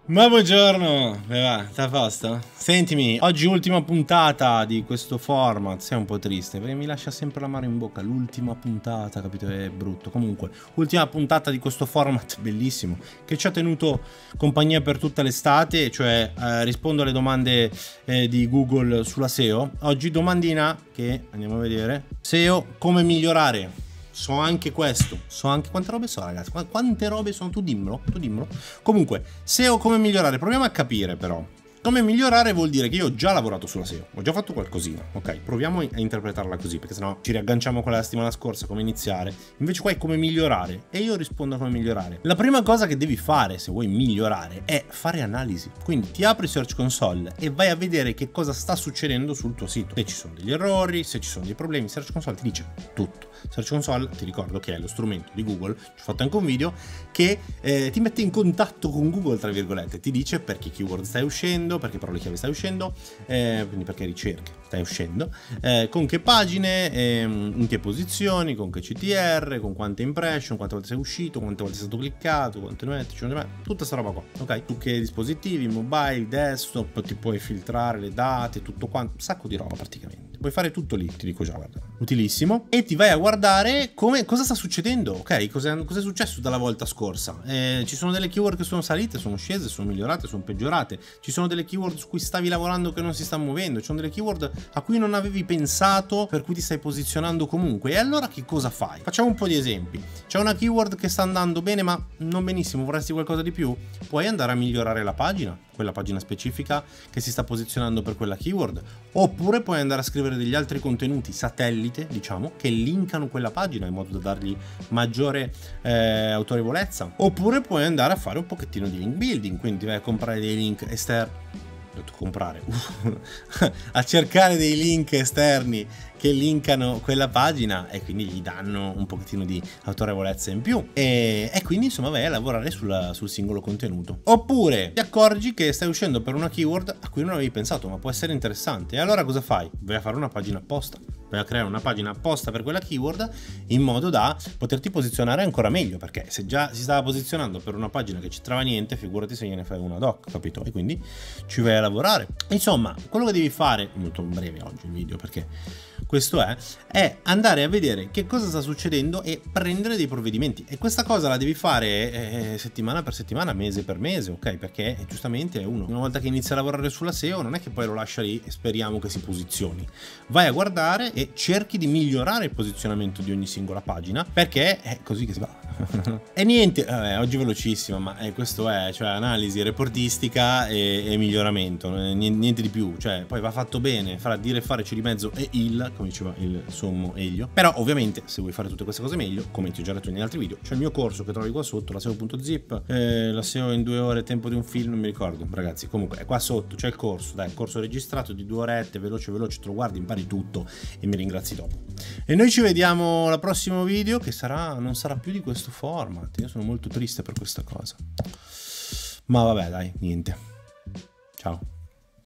Ma buongiorno, va, sta a posto? Sentimi, oggi ultima puntata di questo format, sei un po' triste perché mi lascia sempre l'amaro in bocca, l'ultima puntata, capito? È brutto. Comunque, ultima puntata di questo format bellissimo che ci ha tenuto compagnia per tutta l'estate, cioè rispondo alle domande di Google sulla SEO. Oggi domandina che andiamo a vedere, SEO come migliorare. So anche questo, so anche quante robe so, ragazzi. Quante robe sono? Tu dimmelo, tu dimmelo. Comunque, SEO come migliorare? Proviamo a capire però. Come migliorare vuol dire che io ho già lavorato sulla SEO, ho già fatto qualcosina, ok? Proviamo a interpretarla così, perché sennò ci riagganciamo a quella della settimana scorsa, come iniziare. Invece qua è come migliorare, e io rispondo a come migliorare. La prima cosa che devi fare, se vuoi migliorare, è fare analisi. Quindi ti apri Search Console e vai a vedere che cosa sta succedendo sul tuo sito. Se ci sono degli errori, se ci sono dei problemi, Search Console ti dice tutto. Search Console, ti ricordo che è lo strumento di Google, ci ho fatto anche un video, che ti mette in contatto con Google, tra virgolette, ti dice per che keyword stai uscendo, perché parole chiave stai uscendo, quindi perché ricerche stai uscendo, con che pagine, in che posizioni, con che CTR, con quante impression, quante volte sei uscito, quante volte sei stato cliccato, quante metti, tutta sta roba qua, ok? Su che dispositivi, mobile, desktop, ti puoi filtrare le date, tutto quanto, un sacco di roba praticamente. Puoi fare tutto lì, ti dico già, guarda, utilissimo. E ti vai a guardare cosa sta succedendo, ok? Cos'è successo dalla volta scorsa. Ci sono delle keyword che sono salite, sono scese, sono migliorate, sono peggiorate. Ci sono delle keyword su cui stavi lavorando che non si stanno muovendo. Ci sono delle keyword a cui non avevi pensato, per cui ti stai posizionando comunque. E allora che cosa fai? Facciamo un po' di esempi. C'è una keyword che sta andando bene, ma non benissimo, vorresti qualcosa di più? Puoi andare a migliorare la pagina, quella pagina specifica che si sta posizionando per quella keyword, oppure puoi andare a scrivere degli altri contenuti satellite, diciamo, che linkano quella pagina in modo da dargli maggiore autorevolezza, oppure puoi andare a fare un pochettino di link building, quindi vai a comprare dei link esterni, comprare a cercare dei link esterni che linkano quella pagina e quindi gli danno un pochettino di autorevolezza in più e quindi insomma vai a lavorare sul singolo contenuto. Oppure ti accorgi che stai uscendo per una keyword a cui non avevi pensato ma può essere interessante, e allora cosa fai? Vai a fare una pagina apposta, vai a creare una pagina apposta per quella keyword in modo da poterti posizionare ancora meglio, perché se già si stava posizionando per una pagina che c'entrava niente, figurati se gliene fai una ad hoc, capito? E quindi ci vai a lavorare. Insomma, quello che devi fare, molto breve oggi il video perché questo è andare a vedere che cosa sta succedendo e prendere dei provvedimenti, e questa cosa la devi fare settimana per settimana, mese per mese, ok? Perché giustamente una volta che inizia a lavorare sulla SEO non è che poi lo lascia lì e speriamo che si posizioni. Vai a guardare e cerchi di migliorare il posizionamento di ogni singola pagina, perché è così che si va. E niente, oggi velocissimo, ma questo è, cioè analisi reportistica e miglioramento, niente di più, cioè poi va fatto bene, farà dire e fare c'è di mezzo e come diceva il sommo Elio. Però ovviamente se vuoi fare tutte queste cose meglio, come ti ho già detto negli altri video, c'è il mio corso che trovi qua sotto, la SEO.zip, la SEO in 2 ore, tempo di un film, non mi ricordo ragazzi, comunque è qua sotto, c'è il corso, dai, il corso registrato di 2 orette, veloce, te lo guardi, impari tutto e mi ringrazi dopo. E noi ci vediamo al prossimo video, che non sarà più di questo format. Io sono molto triste per questa cosa, ma vabbè, dai, niente, ciao.